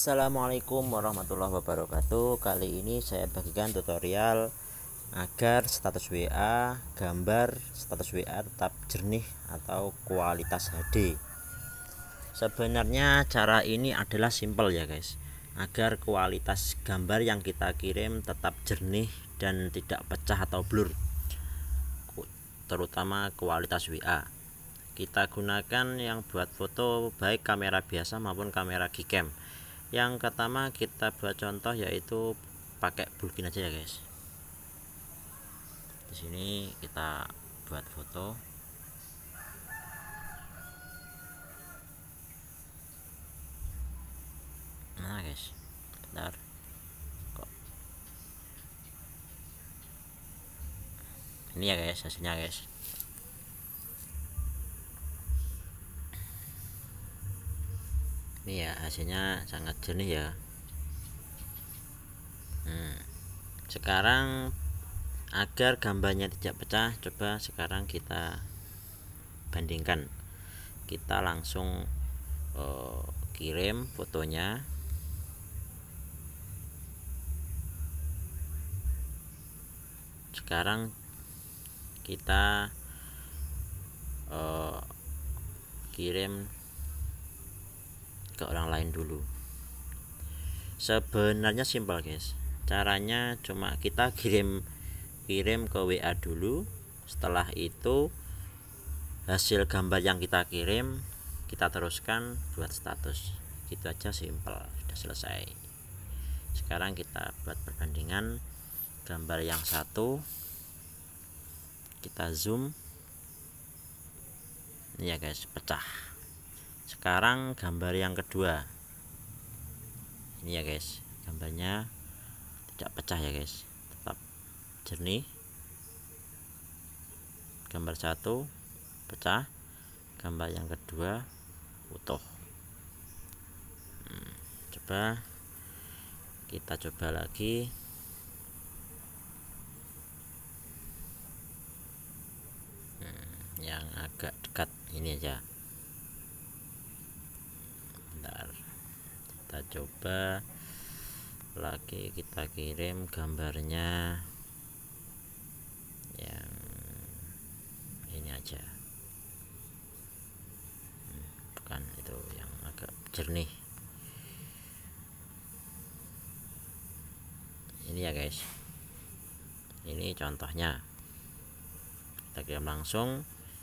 Assalamualaikum warahmatullahi wabarakatuh. Kali ini saya bagikan tutorial agar status WA, gambar status WA tetap jernih atau kualitas HD. Sebenarnya cara ini adalah simpel ya guys, agar kualitas gambar yang kita kirim tetap jernih dan tidak pecah atau blur, terutama kualitas WA. Kita gunakan yang buat foto baik kamera biasa maupun kamera Gcam. Yang pertama kita buat contoh yaitu pakai bulkin aja ya guys. Di sini kita buat foto. Nah guys, bentar. Kok ini ya guys hasilnya guys. Ini ya hasilnya sangat jernih ya. Sekarang agar gambarnya tidak pecah, coba sekarang kita bandingkan. Kita langsung kirim fotonya. Sekarang kita kirim ke orang lain dulu. Sebenarnya simpel guys, caranya cuma kita kirim ke WA dulu. Setelah itu hasil gambar yang kita kirim kita teruskan buat status, gitu aja, simpel, sudah selesai. Sekarang kita buat perbandingan gambar yang satu, kita zoom. Ini ya guys, pecah. Sekarang gambar yang kedua, ini ya guys, gambarnya tidak pecah ya guys, tetap jernih. Gambar satu pecah, gambar yang kedua utuh. Kita coba lagi. Yang agak dekat ini aja. Kita coba lagi, kita kirim gambarnya yang ini aja, bukan itu, yang agak jernih ini ya guys. Ini contohnya, kita kirim langsung,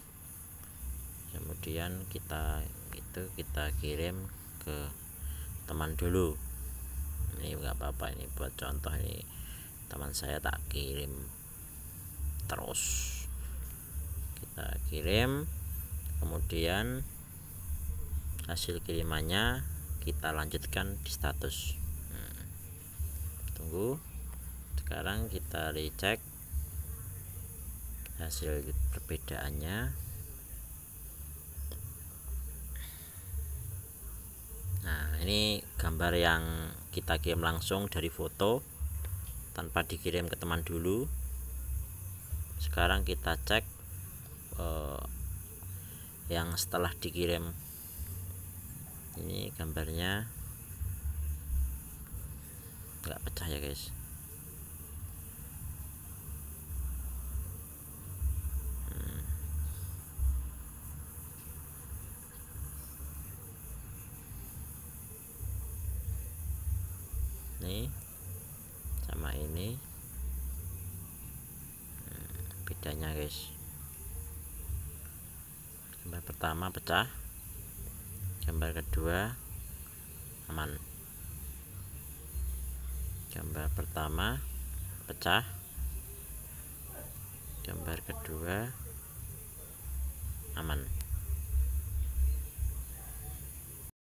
kemudian kita kirim ke teman dulu. Ini nggak apa-apa, ini buat contoh, ini teman saya tak kirim terus. Kita kirim, kemudian hasil kirimannya kita lanjutkan di status. Tunggu, sekarang kita recheck hasil perbedaannya. Nah, ini gambar yang kita kirim langsung dari foto tanpa dikirim ke teman dulu. Sekarang kita cek yang setelah dikirim. Ini gambarnya nggak pecah ya guys. Nih sama ini bedanya guys. Gambar pertama pecah, gambar kedua aman. Gambar pertama pecah, gambar kedua aman.